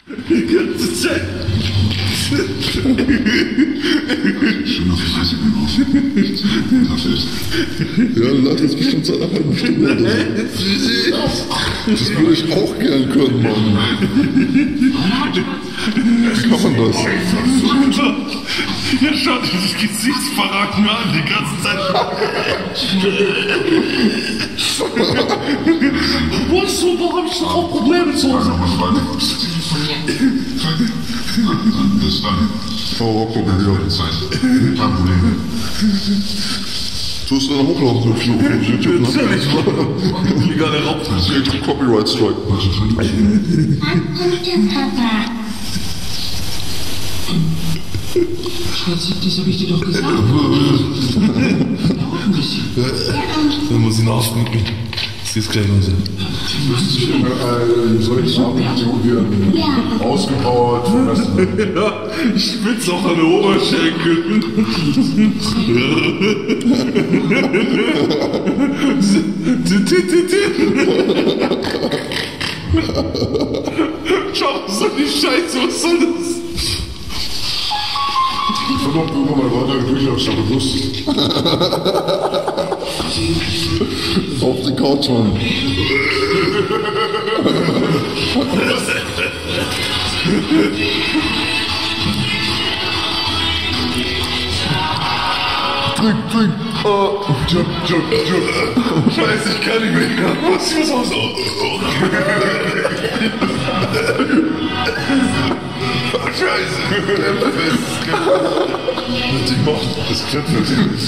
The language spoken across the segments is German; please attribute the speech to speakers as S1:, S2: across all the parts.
S1: Die ganze Zeit.
S2: Schon auf die Fresse geworfen. Das ist.
S3: Ja, das ist bestimmt seit einer halben Stunde oder so. Das würde ich auch gern können, Mann. Wie kann man das?
S1: Ja, schau dir das Gesichtsverraten an, die ganze Zeit. Weißt du, warum hab ich doch auch Probleme zu Hause?
S2: Bis dann.
S3: Oh, komm her.
S2: Zeit. Kein Problem.
S3: Du hast dann hochladen so viel auf YouTube, ne?
S1: Natürlich, Mann. Illegale Raubtiere.
S3: Das ist Copyright Strike.
S4: Schatz, das habe ich dir doch gesagt.
S1: Dann muss ich nachschminken. Sie ist gleich los.
S2: Solche Sachen hier ausgebaut.
S1: Ja, ich spitze auch an den Oberschenkeln. Schau, was soll die Scheiße, was soll das?
S2: Verdammt, irgendwann mal weiter durchaus schon bewusst.
S3: Auf die Couch, Mann. Trink.
S2: Jump.
S1: Scheiße, ich kann nicht mehr. Ich muss auch so. Scheiße. Ich mach das Klettert natürlich.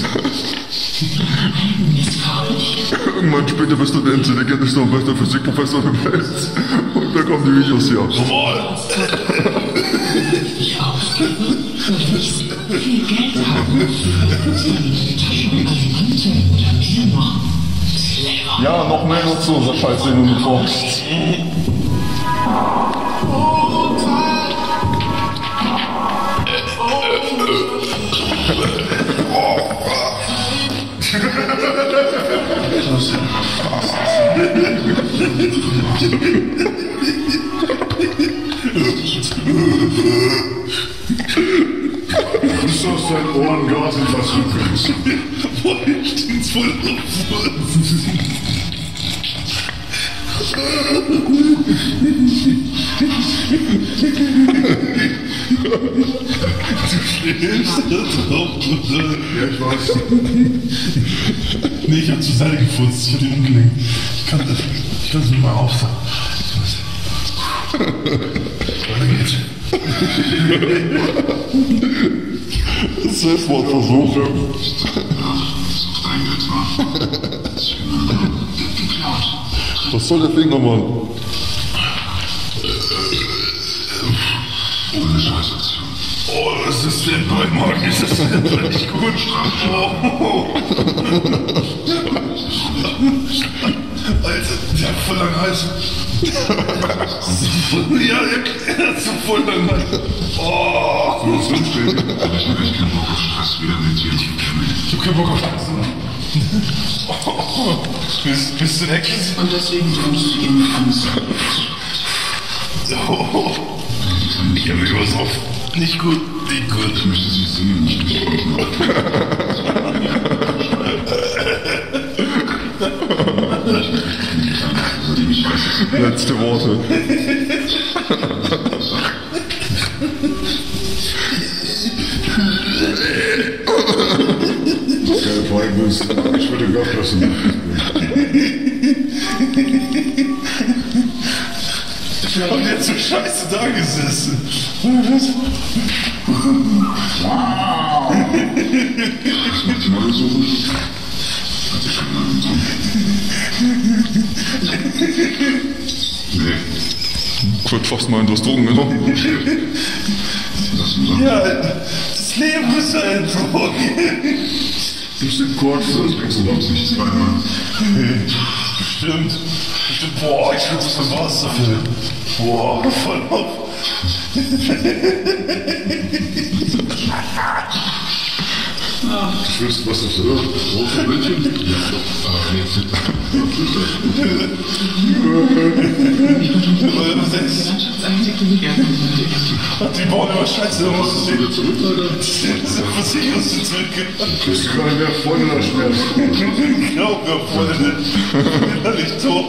S3: Irgendwann später bist du der intelligenteste und beste Physikprofessor der Welt. Und da kommen die Videos hier.
S1: Normal.
S4: Ich ausgebe und nicht viel Geld haben. Taschenalimente oder mehr noch. Clever.
S3: Ja, noch mehr zu unserer Scheiße, den du brauchst.
S2: Ist aus deinen Ohren Gas und was du kannst.
S1: Boah, ich steht's voll auf. Du schläfst drauf.
S2: Ja, ich weiß.
S1: Nee, ich hab zur Seite gefurzt, ich hab den umgelegt. Ich kann es nicht mal aufsagen. Weiter geht's.
S3: Selbstmordversuch. Was soll der Finger, Mann?
S2: Ohne Scheißaktion.
S1: Oh, das ist denn mein Magen, ist das denn nicht gut? Oh. Alter, der hat voll lang Hals. Ja, er hat so voll lang Hals. Oh.
S2: So, jetzt drinstehen. Aber ich habe echt keinen Bock auf Stress, wieder mit dir.
S1: Ich hab keinen Bock auf Stress. Oh. Bist du weg?
S4: Und deswegen kommst du in Angst.
S1: Oh. Ich hab mich was auf. Nicht gut.
S2: Ich möchte sie sehen, nicht besprechen.
S3: Letzte Worte.
S2: Keine Frage bist. Ich würde Gott lassen.
S1: Ich hab jetzt so scheiße da gesessen.
S2: Wow! Was macht die Model so gut? Hat sie schon mal getan. Nee.
S3: Kurt fast mal in das Drogen genommen.
S2: Lass ihn sagen.
S1: Ja, das Leben ist ein Drogen.
S2: Ich bin kurz, das kriegst du sonst nicht zweimal.
S1: Bestimmt. Boah, ich will das Wasser dafür. Boah, voll auf.
S3: Schwörst was das ist? Große Mädchen? Ja,
S1: Die bauen immer Scheiße, da musst du
S3: wieder zurück, Alter.
S1: das ist ja Versicherung zurück.
S3: Du bist gar nicht mehr Freunde oder Schmerz.
S1: Glaub mir, Freunde, nicht tot.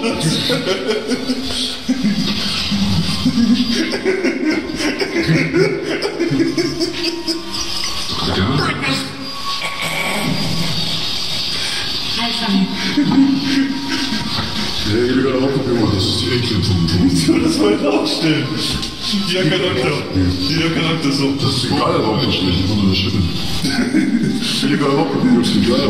S3: Ja, illegale Hauptproblem, das ist die Ekelpunkte.
S1: Das wollte aufstellen. Jeder Charakter so.
S3: Das ist egal, aber auch nicht, ich würde das schicken. Illegale Hauptproblem ist egal.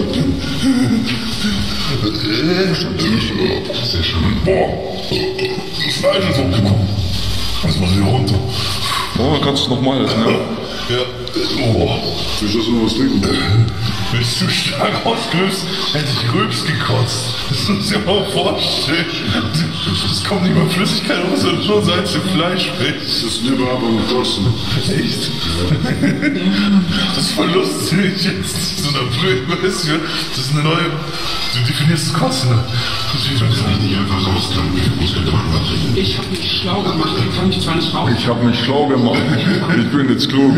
S2: Sehr schön.
S1: Boah, Fleisch ist hochgekommen. Das muss wieder runter.
S3: Oh, kannst du nochmal essen, ja?
S1: Ja. Oh.
S3: Ich lasse noch was trinken.
S1: Wenn ich zu stark ausgelöst, hätte ich Rülps gekotzt. Das muss ich mir mal vorstellen. Es kommt nicht mal Flüssigkeit raus, sondern nur Salz und Fleisch weg.
S3: Das ist mir aber ein Kosten.
S1: Echt? Das ist voll lustig jetzt. So eine Brühe, weißt du, das ist eine neue. Du definierst Kosten.
S2: Das kann ich nicht einfach rauskriegen, wie viel Muskelkraft man trinkt.
S5: Ich habe mich schlau gemacht, ich kann mich zwar nicht raus.
S3: Ich habe mich schlau gemacht. Ich bin jetzt klug.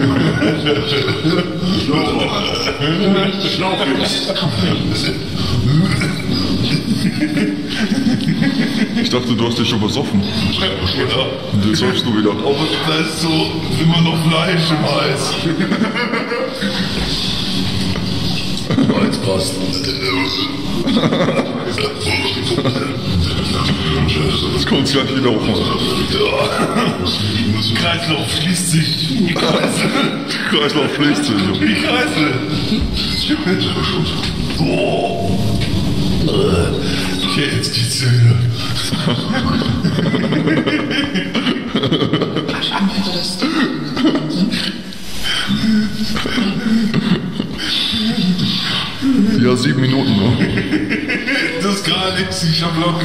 S3: Ich dachte, du hast dich schon besoffen.
S1: Ja.
S3: Und jetzt säufst du wieder.
S1: Aber da ist so immer noch Fleisch im Hals. Jetzt passt.
S3: Das kommt gleich wieder auf.
S1: Kreislauf schließt sich.
S3: Kreislauf schließt sich.
S1: Die Kreisel. Oh. Okay, jetzt geht's ja wieder.
S5: Anwender des
S3: Ja, 7 Minuten noch.
S1: Das ist gar nichts, ich hab locker.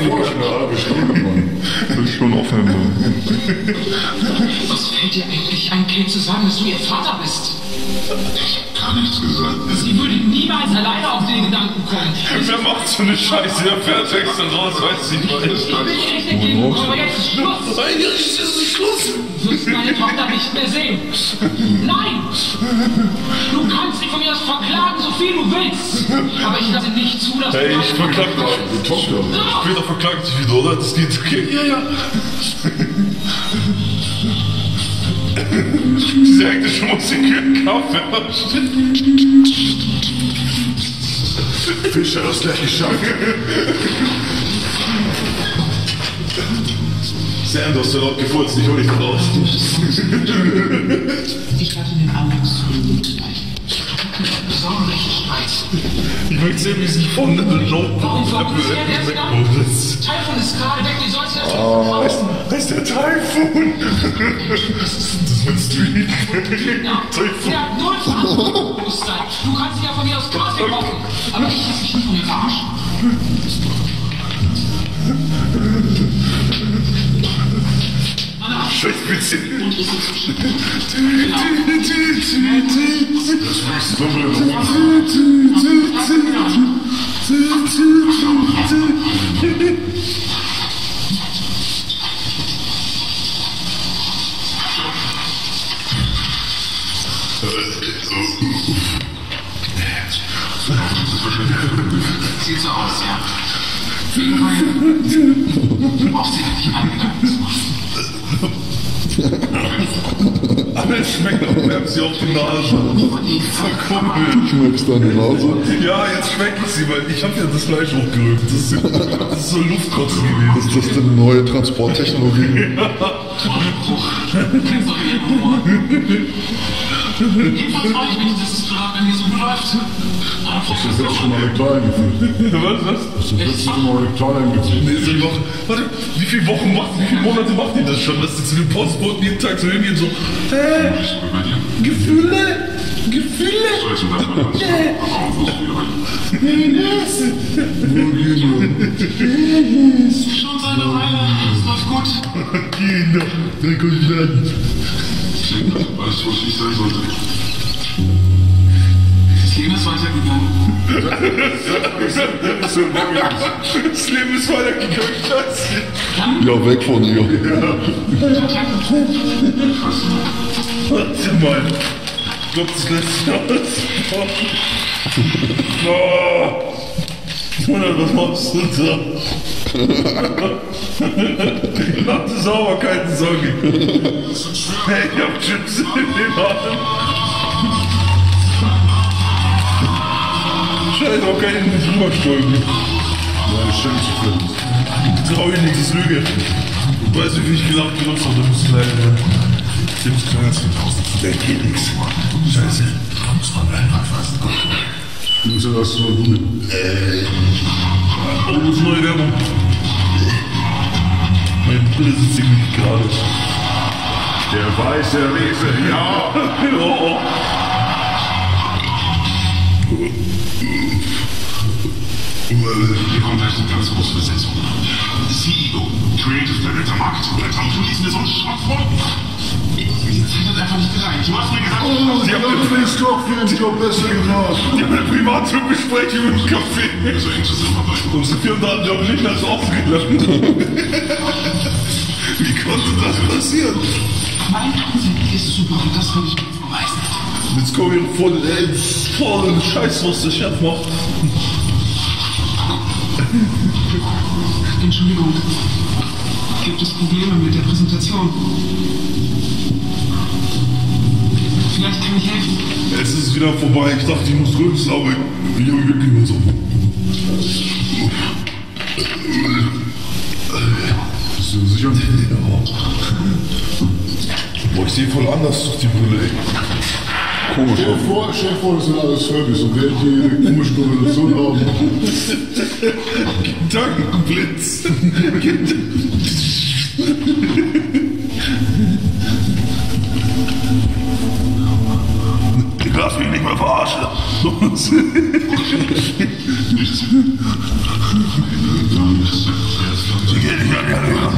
S3: Das ist schon aufhören.
S5: Was fällt dir eigentlich ein, Kind, zu sagen, dass du ihr Vater bist?
S2: Gar nichts gesagt.
S5: Sie würde niemals alleine auf den Gedanken kommen.
S1: Wer macht so eine Scheiße? Der fährt extra raus, weiß ich nicht.
S5: Ich bin dir nicht entgegengekommen, aber jetzt ist Schluss.
S1: Nein, jetzt ist Schluss.
S5: Du wirst meine Tochter nicht mehr sehen. Nein! Du kannst sie von mir aus verklagen, so viel du willst. Aber ich lasse nicht zu, dass
S1: Hey,
S5: du
S1: ich verklag dich.
S3: Die Tochter.
S1: Später verklagt dich wieder, oder? Das geht okay. Ja. Diese hektische Musik im Kaffee.
S3: Fischer, das gleich geschafft.
S1: Sam, du hast so laut gefurzt, ich hol dich raus.
S5: Ich werde den Anlass zu sorgenrechten Streit.
S1: Ich möchte sehen, wie sie von den Job.
S5: Warum fokussiert er sich an? Taifun ist gerade weg, die sollst du erst mal verkaufen.
S1: Heißt der Taifun? Das ist mein Street. Taifun.
S5: Der hat null Verantwortungsbewusstsein. Du kannst ja von mir aus Kaffee kochen, aber ich lasse mich nicht von dir verarschen.
S1: Scheißwitzig.
S5: Sieht so aus, ja. Du brauchst dir nicht einen Gedanken zu machen.
S1: Aber es schmeckt auch, wir haben sie auf die Nase. Voll komisch.
S3: Schmeckst deine Nase?
S1: Ja, jetzt schmecke ich sie, weil ich habe ja das Fleisch hochgerührt. Das ist so Luftkotzen gewesen.
S3: Ist das denn neue Transporttechnologie?
S5: Jedenfalls freue ich mich, dass es gerade bei mir so gut läuft.
S3: Das ist jetzt schon mal rektal eingeführt.
S1: Was?
S3: Das ist jetzt schon mal rektal eingeführt.
S1: Warte, wie viele Monate macht ihr das schon, dass die zu den Postboten jeden Tag so hingehen, so, Gefühle?
S5: Schon seit einer Weile. Es läuft gut.
S1: Kinder,
S2: Alles, was ich sein sollte.
S5: Leben ist weitergegangen.
S1: Das Leben ist weitergegangen, Scheiße.
S3: Ja, weg von ihr.
S1: Warte mal. Ich glaube, das lässt sich aus. Monat, was machst du da? Ich hab das sauber, keine Sorge. Hey, ich hab Chips in den Haaren. Scheiße, auch kann ich nicht rüberstolpen.
S2: Nein, stimmt zu finden.
S1: Trau ich nicht, das ist Lüge. Ich weiß nicht, wie ich gelacht benutzt habe, da muss es leider sein. Stimmt, der geht nix. Scheiße.
S2: Du musst ja das mal gut.
S1: Oh, das ist neue Werbung. Meine Brille sitzt irgendwie nicht gerade.
S2: Der weiße Riese, ja!
S1: Oh.
S2: Hier kommt gleich eine ganz große Besetzung. CEO, Creative Director, Marketing Director, und du liest mir so einen Schrott vor. Die Zeit hat einfach nicht gereicht. Du hast mir gesagt,
S1: Sie haben
S2: willst doch für den Job besser gemacht.
S1: Die haben eine Privatbesprechung im Café.
S2: So eng zusammenarbeiten.
S1: Unsere Firmendatenjob nicht als ausgelassen. Wie konnte das passieren?
S5: Mein Konzept ist super und das will ich beweisen.
S1: Jetzt kommen wir voll in Scheiß, was der Chef macht.
S5: Entschuldigung. Gibt es Probleme mit der Präsentation? Vielleicht kann ich helfen.
S1: Es ist wieder vorbei. Ich dachte, ich muss rülpsen, aber ich habe wirklich nur so.
S2: Bist du sicher?
S1: Ja. Boah, ich sehe voll anders durch die Brille, ey. Komisch.
S2: Stell dir vor, das sind alles Furbies und während die eine komische Kombination haben.
S1: Gedankenblitz. Ich lass mich nicht mehr verarschen. Sie gehen nicht an die Hand.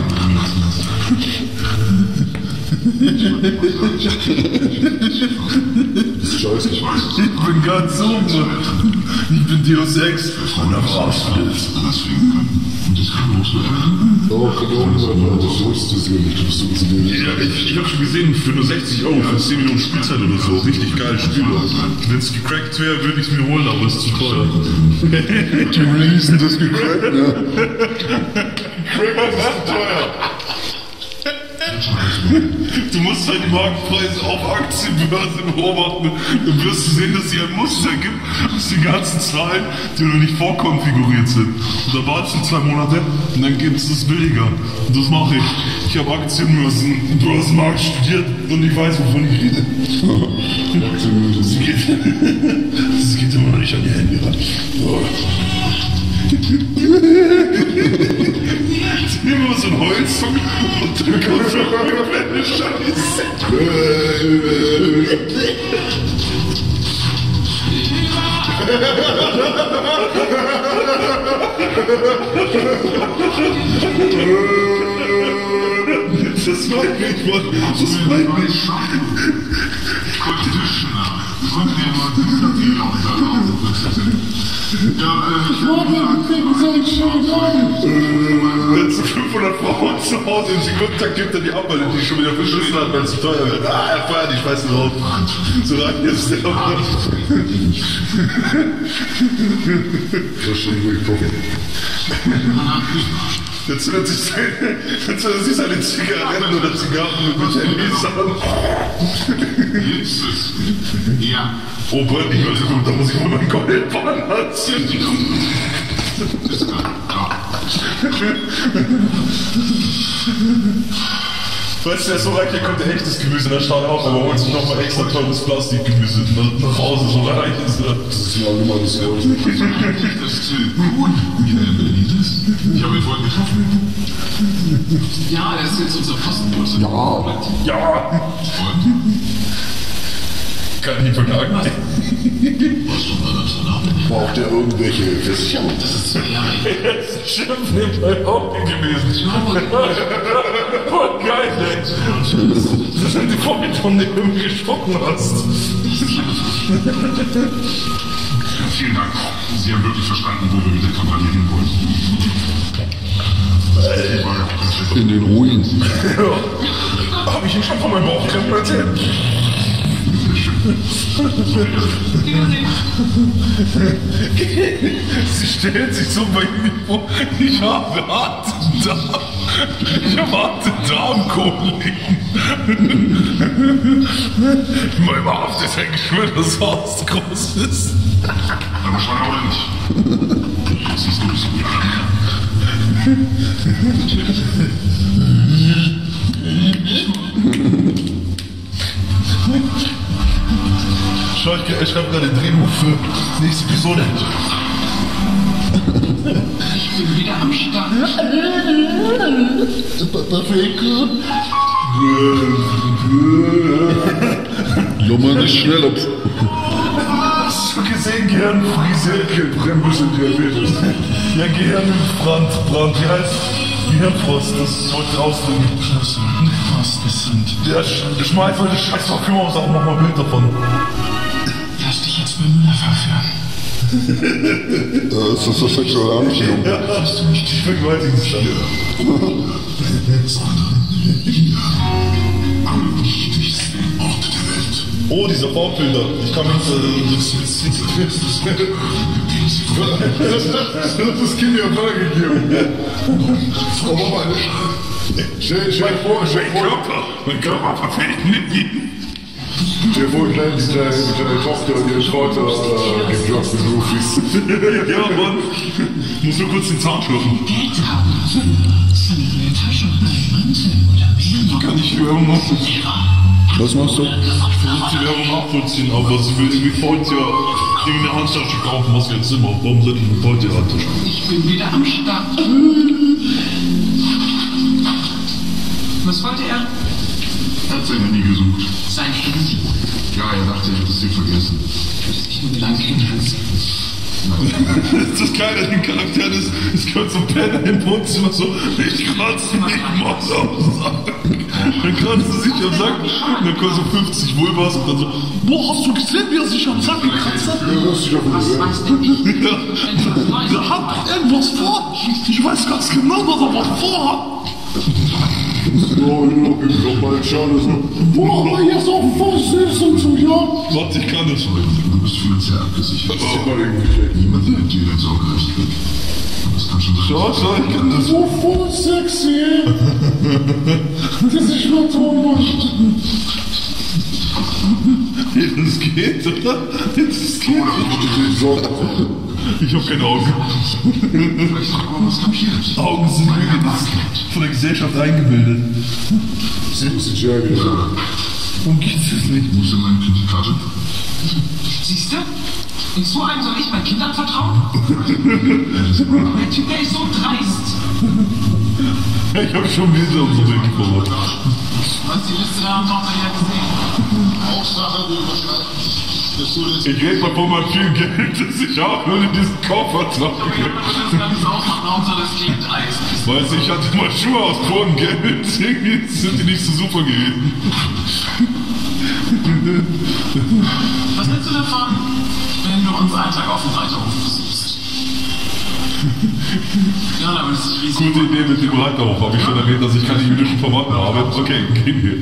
S2: Scheiße, ich weiß es.
S1: Ich bin ganz oben. Ich bin Deus Ex. Und da verarschst du das.
S2: Das fliegen können. Und das kann groß werden. Oh, kann auch sein, das wusste sie nicht. Du bist so zu dir.
S1: Ja, ich habe schon gesehen, für nur 60 € für 10 Minuten Spielzeit oder so. Richtig geile Spiele. Wenn es gecrackt wäre, würde ich es mir holen, aber es ist zu teuer.
S3: Die Releasen das gecrackt, ne?
S1: Crack ist zu teuer. Du musst halt die Marktpreise auf Aktienbörsen beobachten. Dann wirst du sehen, dass es hier ein Muster gibt aus den ganzen Zahlen, die noch nicht vorkonfiguriert sind. Und dann wartest du 2 Monate und dann gibt es das billiger. Und das mache ich. Ich habe Börsenmarkt studiert und ich weiß, wovon ich rede. Das geht immer noch nicht an die Hände ran. Oh. Immer so ein Holzfang und dann kommt so eine Scheiße. Das meint mich, Mann. Das meint mich. Wenn es 500 Frauen zu Hause im Sekundentakt gibt, dann die Abwahl, die schon wieder verschissen hat, weil es zu teuer wird. Ah, er feiert, ich weiß drauf. So lange ist der noch nicht.
S2: Das ist schon durchgucken.
S1: Jetzt wird sich seine Zigaretten oder Zigarren mit Handys an.
S2: Ja.
S1: Oh, Brand, ich weiß gut, da muss ich mal meinen Goldbahn anziehen. Weißt du, der ist so reich, der könnte echtes Gemüse in der Stadt auch, aber holt sich nochmal extra teures Plastikgemüse nach Hause, so reich ist er.
S2: Das ist ja immer das Wort.
S6: Das ist gut. Ich habe ihn vorhin getroffen.
S5: Ja, er ist jetzt unser Postenbote.
S1: Ja! Kann ich nicht verklagen.
S2: Braucht er irgendwelche Versicherungen?
S5: Das ist 2 Jahre.
S1: Er ist Schiff neben meinem Auge gewesen. Voll geil, ey. Das sind die Vorbild, von denen du mir gesprochen hast.
S2: Vielen Dank. Sie haben wirklich verstanden, wo wir mit der Kampagne hinwollen.
S3: In den Ruinen.
S1: Ja. Hab ich Ihnen schon von meinem Bauchkrämpfen erzählt? Sie stellt sich so bei mir vor, ich habe harte Darm. Ich habe harte Darmkoliken. In meinem Haft ist ein Geschwür, das fast groß ist.
S2: Aber schwanger oder nicht? Siehst du ein bisschen gut an.
S1: Schau, ich schreibe gerade ein Drehbuch für die nächste Episode.
S5: Ich bin wieder am Start.
S3: Junge, nicht schneller.
S1: Hast du gesehen, Gehirnfriese? Brembus und Diabetes. Ja, Gehirnbrand, wie heißt Gehirnfrost, das wollte ich ausdrücken. Der schmeißende Scheißparfüm aus, auch nochmal ein Bild davon.
S5: Lass dich jetzt mit Müller verführen.
S3: Ist das so sexuelle Anziehung?
S1: Ja, ich vergewaltige dich dann.
S2: Am wichtigsten Ort der Welt.
S1: Oh, dieser Baubilder. Ich kann mich das Kind ja weitergegeben. Mein Körper verfällt nicht.
S7: Der wohl gleich mit deiner Tochter und ihrer Vater geklappt mit Rufis.
S1: Ja, Mann. Muss nur kurz den Zahn schlucken.
S5: Geld haben. Eine Tasche oder ein Mantel oder mehr.
S1: Kann ich Werbung machen?
S3: Was machst du?
S1: Ich versuche die Werbung nachvollziehen, aber sie will irgendwie Voltja irgendeine Handtasche kaufen, was wir jetzt immer. Warum soll ich eine Voltja-Handtasche?
S5: Ich bin wieder am Start. Was wollte er?
S2: Er hat sein Handy gesucht.
S5: Sein Handy.
S2: Ja, er dachte, er hat es dir vergessen.
S5: Ich nur lang hinlassen.
S1: Das Geile an den Charakteren ist, es gehört so Penner im Wohnzimmer so, ich kratze nicht mal am Sack. Dann kratzt sie sich am Sack, und dann kommt so 50 Vulvas und dann so, boah, hast du gesehen, wie er sich am Sack gekratzt hat?
S5: Was weiß denn ich?
S1: Der hat irgendwas vor. Ich weiß ganz genau, was er vorhat.
S7: Oh, ich hab mal schade so.
S1: Boah, aber hier ist auch voll süß und so, ja. Warte, ich kann das.
S2: Du bist finanziell abgesichert.
S7: Niemand
S2: nimmt dir dein Sorgerecht weg. Das kann schon sein.
S1: Schau, ich kann das.
S7: So voll sexy. Das ist nur Thomas.
S1: Das geht, oder? Das geht. Ich hab keine Augen.
S2: Vielleicht noch mal was kapiert.
S1: Augen sind Lüge, das ist von der Gesellschaft eingebildet.
S7: 70 Jahre wieder.
S1: Warum geht's das nicht?
S2: Muss in meine Kreditkarte?
S5: Siehst du? Und so einem soll ich mein Kind anvertrauen? Der Typ, der ist so dreist.
S1: Ich hab schon Bilder und so weggebracht.
S5: Was die Liste da haben Tochter ja gesehen.
S2: Hauptsache, du überschreibst.
S1: Ich rede mal von meinem viel Geld, das ich habe, nur in diesen Koffer trage.
S5: Das Ganze ausmachen, Hauptsache das klingt Eis.
S1: Weißt du, ich hatte mal Schuhe aus purem Geld, irgendwie sind die nicht so super gewesen.
S5: Was hältst du davon, wenn du uns einen Tag auf dem Reiterhof besuchst? Ja, aber das ist riesig.
S1: Gute Idee mit dem Reiterhof, habe ich schon erwähnt, dass ich keine jüdischen Verwandten habe. Okay, gehen wir.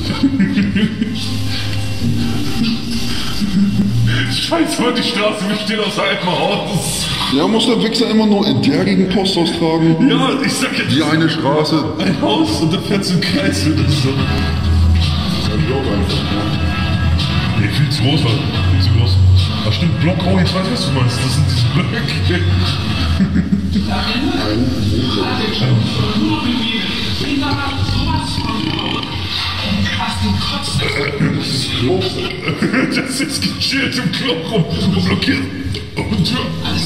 S1: Scheiße, die Straße besteht aus einem Haus.
S3: Ja, muss der Wichser immer nur in der Gegend Post austragen?
S1: Ja, ich sag jetzt.
S3: Die eine Straße.
S1: Ein Haus und da fährt so ein Kreis mit uns so. Nee, viel zu groß, halt. Viel zu groß. Ach stimmt, Block, oh, jetzt weiß ich, was du meinst. Das sind diese Blöcke. Das ist gechillt im Klo rum und blockiert. Und Tür.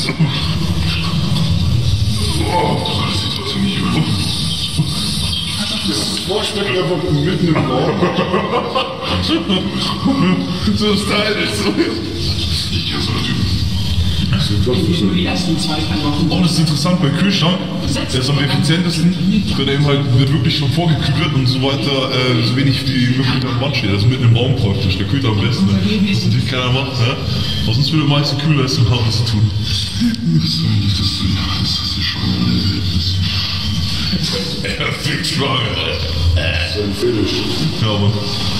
S2: Oh, das sieht trotzdem nicht gut aus.
S7: Vorstellen einfach mitten im Raum.
S1: So stylisch. So.
S2: Ich kenne so einen Typen.
S5: Nicht nur die ersten 2, 3 Wochen.
S1: Oh, das ist interessant bei Kühlschrank. Der ist am effizientesten, wenn er eben halt wirklich schon vorgekühlt wird und so weiter, so wenig wie möglich am Band steht. Also mitten im Raum praktisch. Der kühlt am besten. Ne? Was natürlich keiner macht, ne? Aber sonst würde meiste Kühlleistung haben, was zu tun.
S2: Das soll nicht, dass du lachst, das ist schon eine Wildnis.
S1: Er fickt schwanger.
S7: Das ist ein Finish.
S1: Ja, aber